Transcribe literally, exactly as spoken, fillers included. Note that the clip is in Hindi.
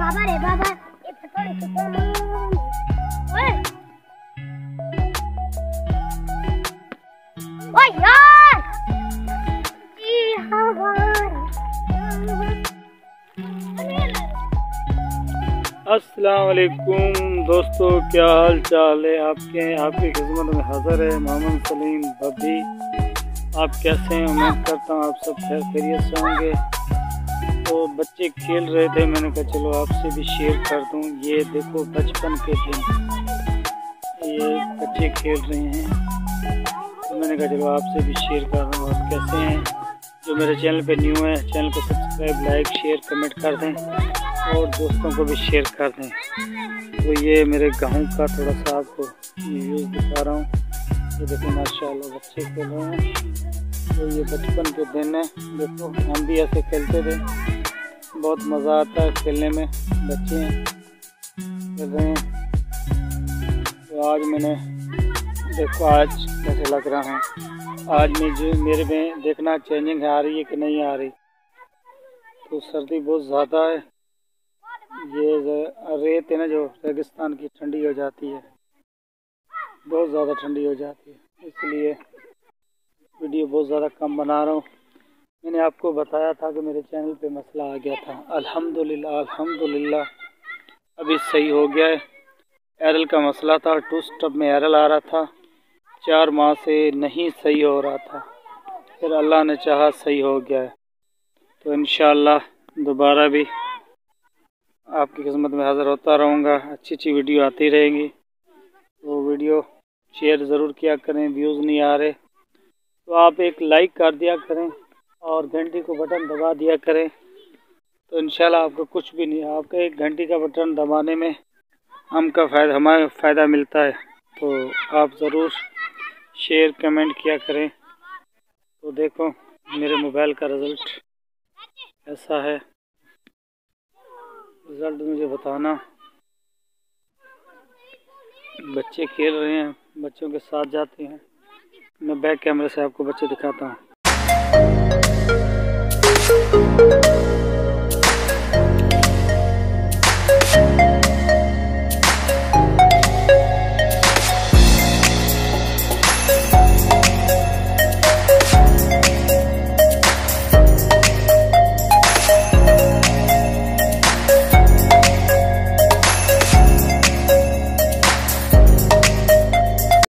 बाबा रे बाबा ये थोड़ी सी ओए ओए यार ये हमारा अस्सलाम वालेकुम दोस्तों, क्या हाल चाल है आपके? आपकी खिदमत में हाज़िर है मोहम्मद सलीम भाभी। आप कैसे हैं? उम्मीद करता हूँ आप सब खैर खैरियत से होंगे। तो बच्चे खेल रहे थे, मैंने कहा चलो आपसे भी शेयर कर दूँ। ये देखो बचपन के दिन, ये बच्चे खेल रहे हैं, तो मैंने कहा चलो आपसे भी शेयर कर दूँ। आप कैसे हैं? जो मेरे चैनल पे न्यू है, चैनल को सब्सक्राइब, लाइक, शेयर, कमेंट कर दें और दोस्तों को भी शेयर कर दें। तो ये मेरे गांव का थोड़ा सा आपको व्यूज़ दिखा रहा हूँ। ये देखो माशाल्लाह बच्चे खेल रहे हैं। तो ये बचपन के दिन है, देखो हम भी ऐसे खेलते थे, बहुत मज़ा आता है खेलने में। बच्चे खेल रहे हैं। तो आज मैंने देखो आज कैसे लग रहा है। आज मुझे मेरे में देखना चेंजिंग आ रही है कि नहीं आ रही। तो सर्दी बहुत ज़्यादा है, ये रेत है ना जो रेगिस्तान की, ठंडी हो जाती है, बहुत ज़्यादा ठंडी हो जाती है, इसलिए वीडियो बहुत ज़्यादा कम बना रहा हूँ। मैंने आपको बताया था कि मेरे चैनल पे मसला आ गया था, अल्हम्दुलिल्लाह अल्हम्दुलिल्लाह अभी सही हो गया है। एरल का मसला था, टू स्टॉप में एरल आ रहा था, चार माह से नहीं सही हो रहा था, फिर अल्लाह ने चाहा सही हो गया है। तो इंशाअल्लाह दोबारा भी आपकी खिदमत में हाज़िर होता रहूँगा, अच्छी अच्छी वीडियो आती रहेंगी। तो वीडियो शेयर ज़रूर किया करें, व्यूज़ नहीं आ रहे तो आप एक लाइक कर दिया करें और घंटी को बटन दबा दिया करें। तो इंशाल्लाह आपको कुछ भी नहीं, आपका एक घंटी का बटन दबाने में हमका फ़ायदा हमारा फ़ायदा मिलता है। तो आप ज़रूर शेयर कमेंट किया करें। तो देखो मेरे मोबाइल का रिज़ल्ट ऐसा है, रिज़ल्ट मुझे बताना। बच्चे खेल रहे हैं, बच्चों के साथ जाते हैं। मैं बैक कैमरे से आपको बच्चे दिखाता हूँ।